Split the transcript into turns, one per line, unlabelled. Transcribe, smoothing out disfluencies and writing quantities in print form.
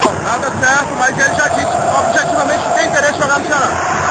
Nada certo, mas ele já disse objetivamente que tem interesse em jogar no Ceará.